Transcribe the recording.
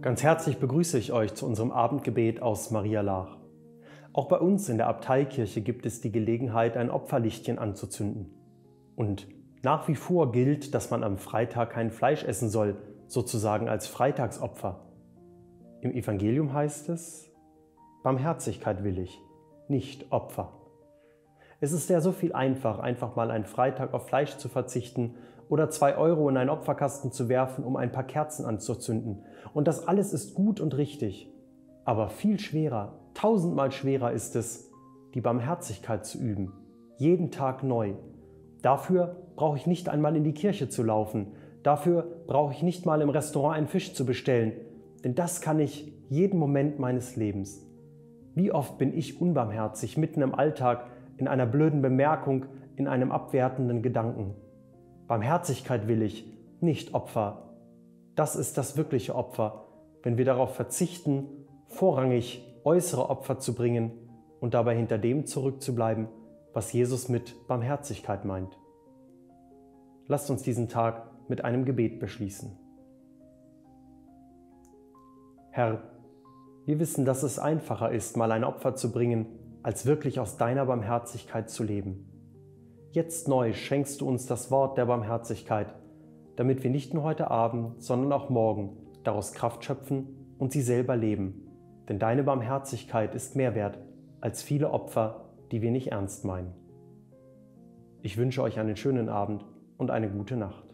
Ganz herzlich begrüße ich euch zu unserem Abendgebet aus Maria Laach. Auch bei uns in der Abteikirche gibt es die Gelegenheit, ein Opferlichtchen anzuzünden. Und nach wie vor gilt, dass man am Freitag kein Fleisch essen soll, sozusagen als Freitagsopfer. Im Evangelium heißt es: Barmherzigkeit will ich, nicht Opfer. Es ist ja so viel einfach mal einen Freitag auf Fleisch zu verzichten oder 2 Euro in einen Opferkasten zu werfen, um ein paar Kerzen anzuzünden. Und das alles ist gut und richtig. Aber viel schwerer, 1000-mal schwerer ist es, die Barmherzigkeit zu üben. Jeden Tag neu. Dafür brauche ich nicht einmal in die Kirche zu laufen. Dafür brauche ich nicht mal im Restaurant einen Fisch zu bestellen. Denn das kann ich jeden Moment meines Lebens. Wie oft bin ich unbarmherzig, mitten im Alltag, in einer blöden Bemerkung, in einem abwertenden Gedanken. Barmherzigkeit will ich, nicht Opfer. Das ist das wirkliche Opfer, wenn wir darauf verzichten, vorrangig äußere Opfer zu bringen und dabei hinter dem zurückzubleiben, was Jesus mit Barmherzigkeit meint. Lasst uns diesen Tag mit einem Gebet beschließen. Herr, wir wissen, dass es einfacher ist, mal ein Opfer zu bringen, als wirklich aus deiner Barmherzigkeit zu leben. Jetzt neu schenkst du uns das Wort der Barmherzigkeit, damit wir nicht nur heute Abend, sondern auch morgen daraus Kraft schöpfen und sie selber leben. Denn deine Barmherzigkeit ist mehr wert als viele Opfer, die wir nicht ernst meinen. Ich wünsche euch einen schönen Abend und eine gute Nacht.